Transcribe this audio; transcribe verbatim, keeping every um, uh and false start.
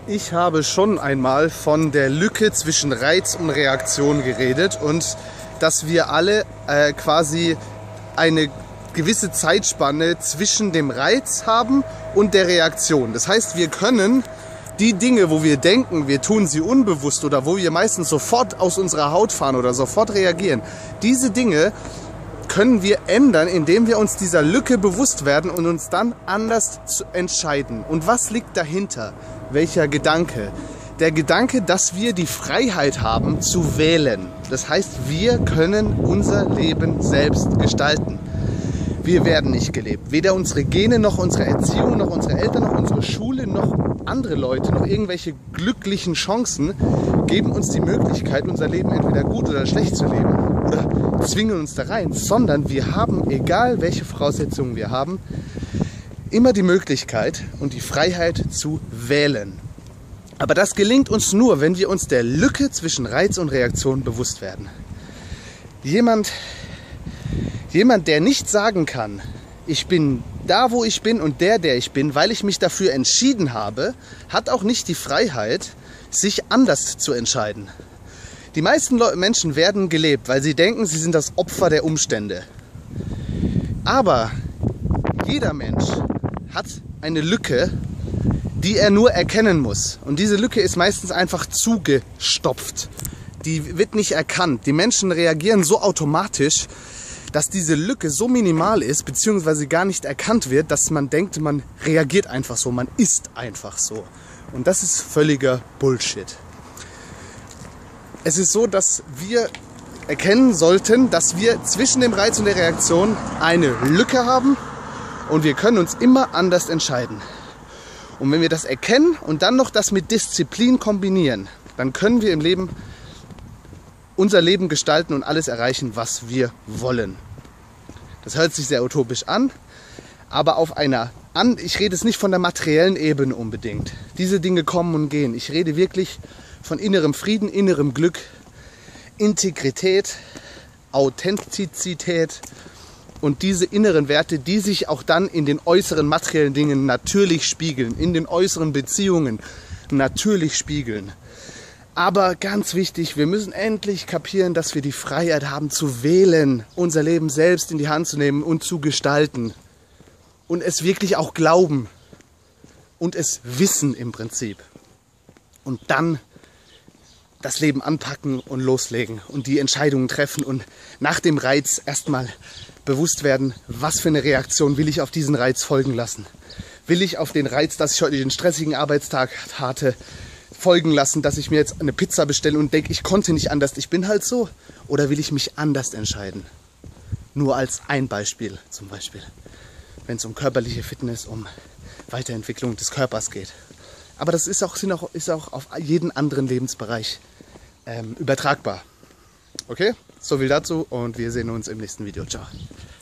Ich habe schon einmal von der Lücke zwischen Reiz und Reaktion geredet und dass wir alle äh, quasi eine gewisse Zeitspanne zwischen dem Reiz haben und der Reaktion. Das heißt, wir können die Dinge, wo wir denken, wir tun sie unbewusst oder wo wir meistens sofort aus unserer Haut fahren oder sofort reagieren, diese Dinge können wir ändern, indem wir uns dieser Lücke bewusst werden und uns dann anders zu entscheiden. Und was liegt dahinter? Welcher Gedanke? Der Gedanke, dass wir die Freiheit haben zu wählen. Das heißt, wir können unser Leben selbst gestalten. Wir werden nicht gelebt. Weder unsere Gene, noch unsere Erziehung, noch unsere Eltern, noch unsere Schule, noch andere Leute, noch irgendwelche glücklichen Chancen geben uns die Möglichkeit, unser Leben entweder gut oder schlecht zu leben oder zwingen uns da rein, sondern wir haben, egal welche Voraussetzungen wir haben, immer die Möglichkeit und die Freiheit zu wählen. Aber das gelingt uns nur, wenn wir uns der Lücke zwischen Reiz und Reaktion bewusst werden. Jemand, jemand, der nicht sagen kann, ich bin da, wo ich bin und der, der ich bin, weil ich mich dafür entschieden habe, hat auch nicht die Freiheit, sich anders zu entscheiden. Die meisten Leute, Menschen werden gelebt, weil sie denken, sie sind das Opfer der Umstände. Aber jeder Mensch hat eine Lücke, die er nur erkennen muss. Und diese Lücke ist meistens einfach zugestopft. Die wird nicht erkannt. Die Menschen reagieren so automatisch, dass diese Lücke so minimal ist, beziehungsweise gar nicht erkannt wird, dass man denkt, man reagiert einfach so, man ist einfach so. Und das ist völliger Bullshit. Es ist so, dass wir erkennen sollten, dass wir zwischen dem Reiz und der Reaktion eine Lücke haben und wir können uns immer anders entscheiden. Und wenn wir das erkennen und dann noch das mit Disziplin kombinieren, dann können wir im Leben unser Leben gestalten und alles erreichen, was wir wollen. Das hört sich sehr utopisch an, aber auf einer, an, ich rede es nicht von der materiellen Ebene unbedingt. Diese Dinge kommen und gehen. Ich rede wirklich von innerem Frieden, innerem Glück, Integrität, Authentizität und diese inneren Werte, die sich auch dann in den äußeren materiellen Dingen natürlich spiegeln, in den äußeren Beziehungen natürlich spiegeln. Aber ganz wichtig, wir müssen endlich kapieren, dass wir die Freiheit haben zu wählen, unser Leben selbst in die Hand zu nehmen und zu gestalten. Und es wirklich auch glauben und es wissen im Prinzip. Und dann das Leben anpacken und loslegen und die Entscheidungen treffen und nach dem Reiz erstmal bewusst werden, was für eine Reaktion will ich auf diesen Reiz folgen lassen. Will ich auf den Reiz, dass ich heute den stressigen Arbeitstag hatte, folgen lassen, dass ich mir jetzt eine Pizza bestelle und denke, ich konnte nicht anders, ich bin halt so? Oder will ich mich anders entscheiden? Nur als ein Beispiel zum Beispiel, wenn es um körperliche Fitness, um Weiterentwicklung des Körpers geht. Aber das ist auch, sind auch, ist auch auf jeden anderen Lebensbereich ähm, übertragbar. Okay, so viel dazu und wir sehen uns im nächsten Video. Ciao.